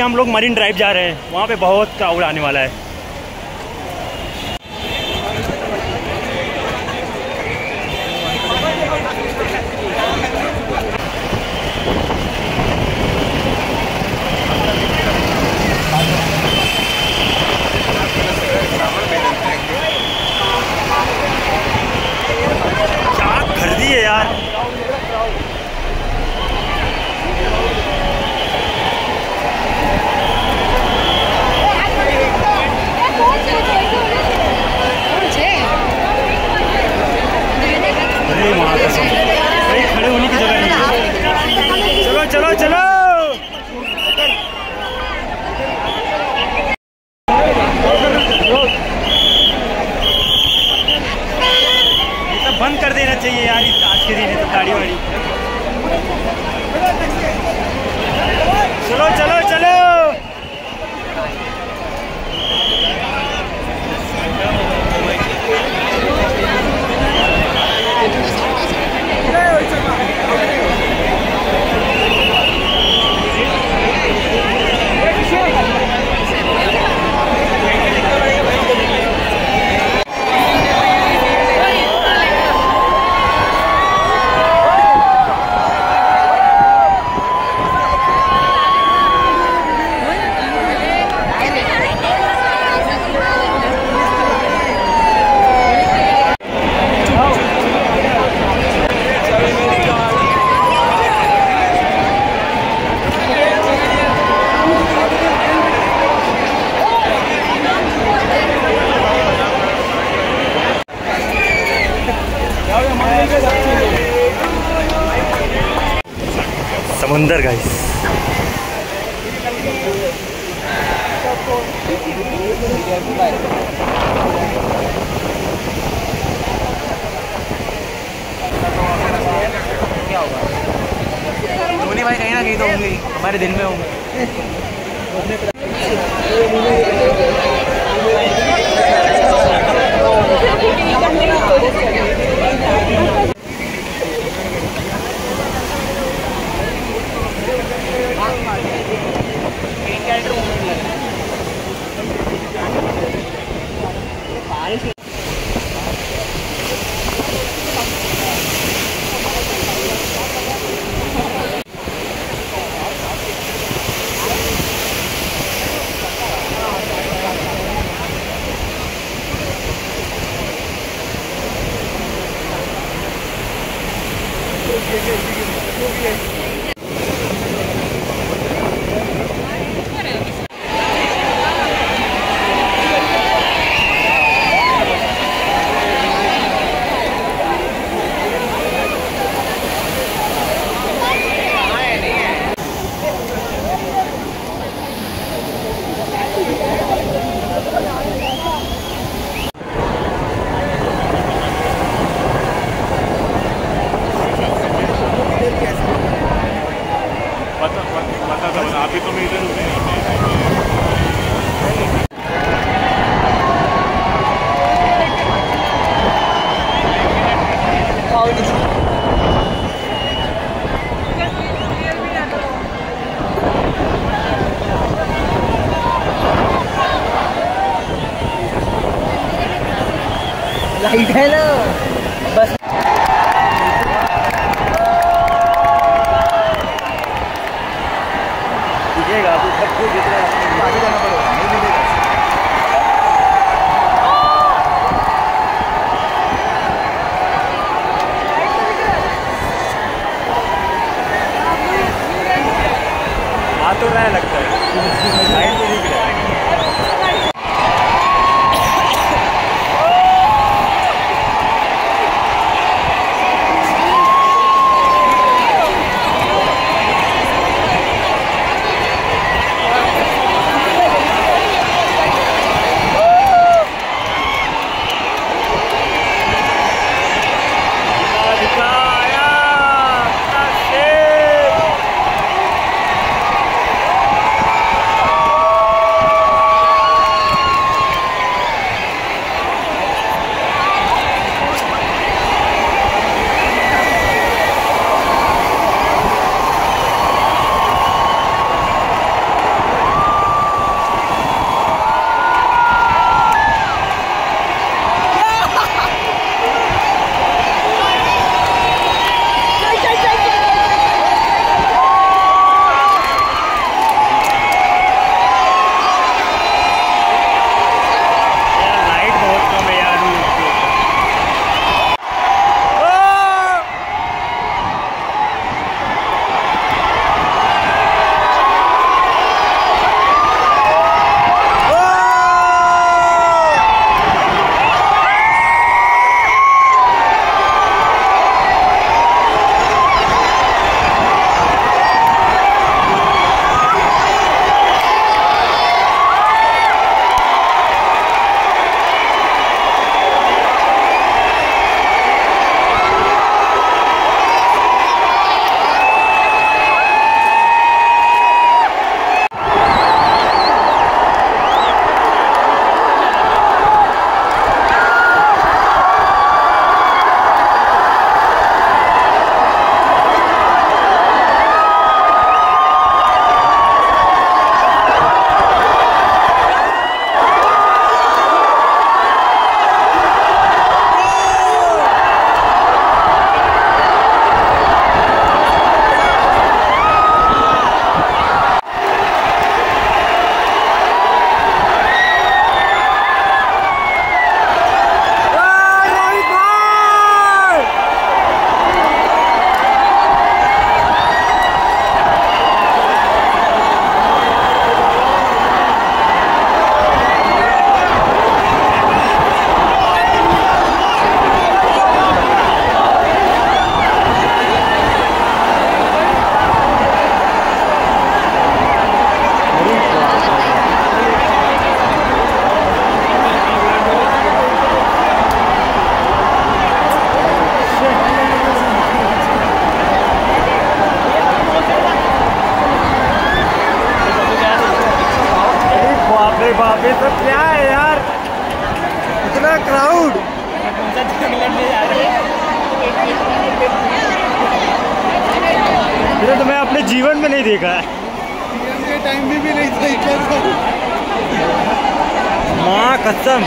हम लोग marine drive जा रहे हैं, वहाँ पे बहुत क्राउड आने वाला है। क्या खरीदी है यार। खड़े होने की जगह नहीं। चलो चलो चलो, ये सब बंद कर देना चाहिए यार आज के दिन है तो गाड़ी वाड़ी। चलो चलो चलो, समुंदर गाइस। क्या होगा धोनी भाई कहीं ना कहीं तो होंगे, हमारे दिल में होंगे। अभी तो मैं इधर लाइट है ना बस। दिखेगा तो सब कुछ दिख रहा है, आगे जाना पड़ेगा, नहीं दिखेगा। आ तो रहा है लगता है, लाइट तो दिख रहा है। जीवन में नहीं देखा है। टाइम भी नहीं था माँ कसम।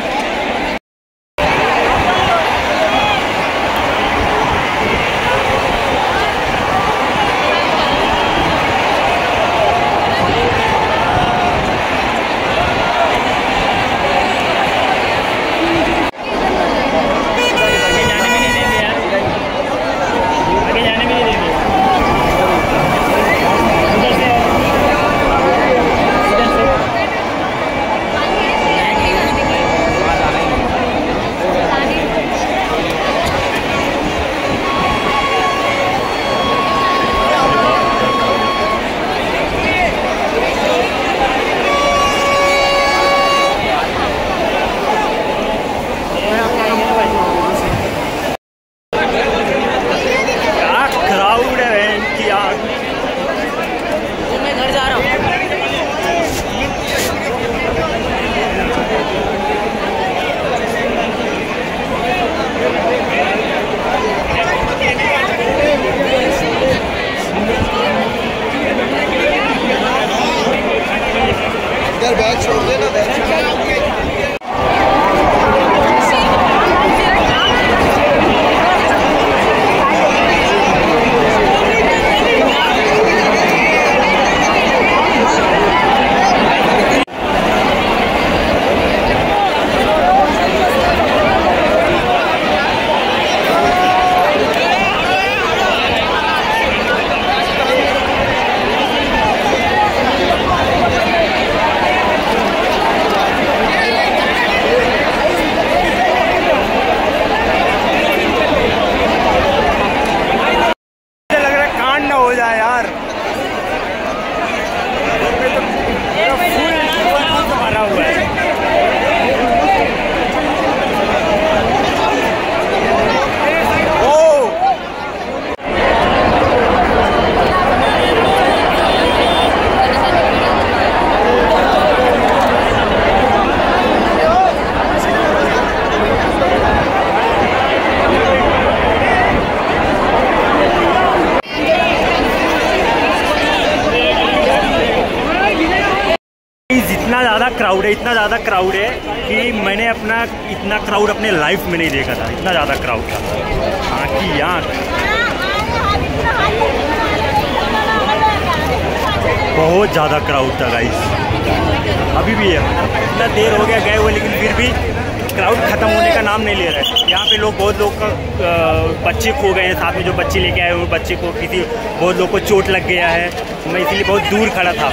बैग छोड़ देना इतना ज़्यादा क्राउड है कि मैंने अपना इतना क्राउड अपने लाइफ में नहीं देखा था। इतना ज़्यादा क्राउड था, आँख की आँख। बहुत ज़्यादा क्राउड था गाइस। अभी भी है, इतना देर हो गया गए हुए, लेकिन फिर भी क्राउड ख़त्म होने का नाम नहीं ले रहा है। यहाँ पे लोग, बहुत लोग का बच्चे खो गए हैं, साथ में जो बच्चे लेके आए हुए बच्चे को बहुत लोग को चोट लग गया है। मैं इसलिए बहुत दूर खड़ा था।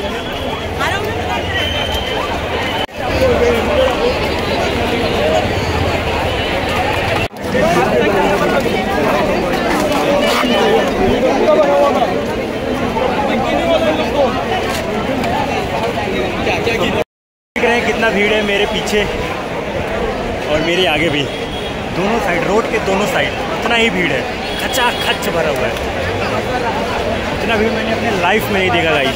देख रहे हैं कितना भीड़ है मेरे पीछे और मेरे आगे भी, दोनों साइड, रोड के दोनों साइड इतना ही भीड़ है, खचाखच भरा हुआ है। इतना भीड़ मैंने अपने लाइफ में नहीं देखा गाइस।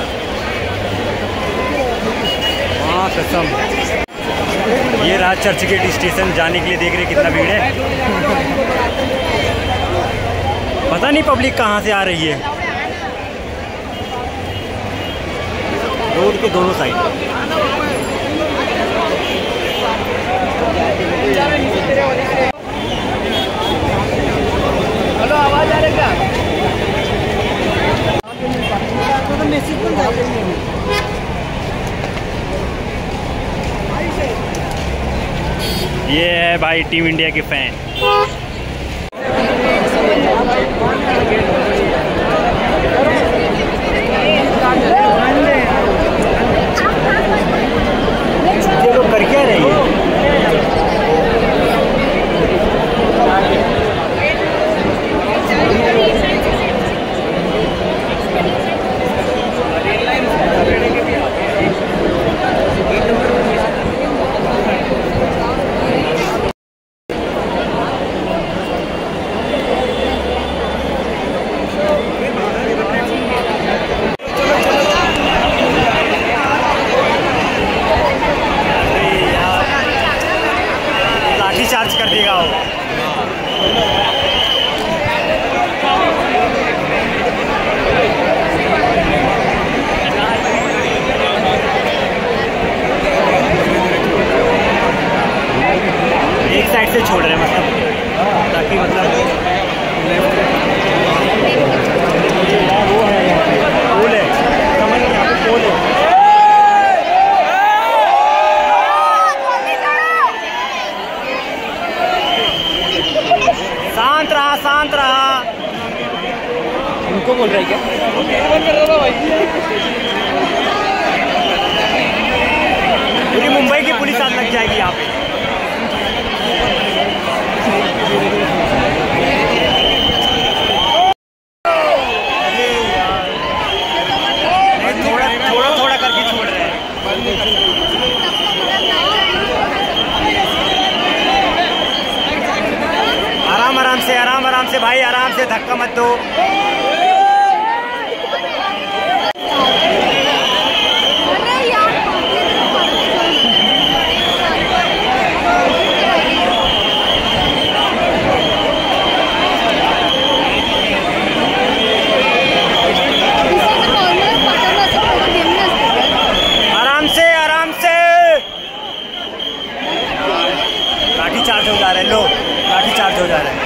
हाँ कसम। ये रहा चर्च गेट स्टेशन, जाने के लिए देख रहे कितना भीड़ है। पता नहीं पब्लिक कहाँ से आ रही है। रोड के दोनों साइड। हेलो, आवाज आ रही क्या? ये है भाई टीम इंडिया के फैन। ये लोग कर क्या रहे हैं? चार्ज कर देगा वो। छोड़ रहे हैं, मतलब ताकि मतलब वो है यहाँ पे पोल है, समझ यहाँ पे पोल है। शांत रहा, शांत रहा। उनको बोल रहा है क्या? पूरी मुंबई की पुलिस आज लग जाएगी यहाँ पे। थोड़ा थोड़ा करके छोड़ रहे हैं। आराम से भाई, आराम से, धक्का मत दो। आराम से लाठी चार्ज हो जा रहे हैं लोग, लाठी चार्ज हो जा रहे हैं।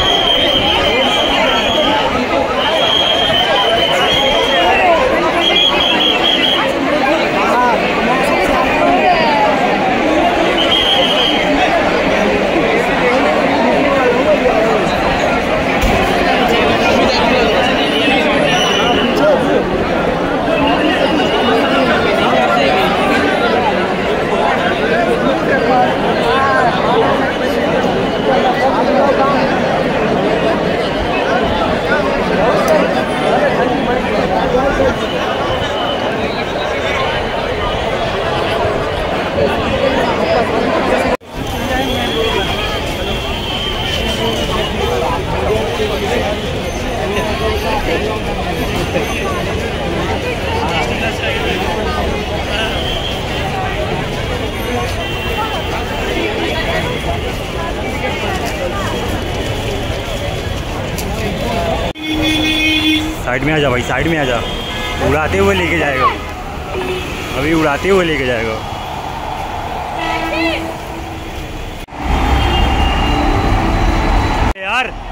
साइड में आ जा भाई, साइड में आ जा। उड़ाते हुए लेके जाएगा, अभी उड़ाते हुए लेके जाएगा। यार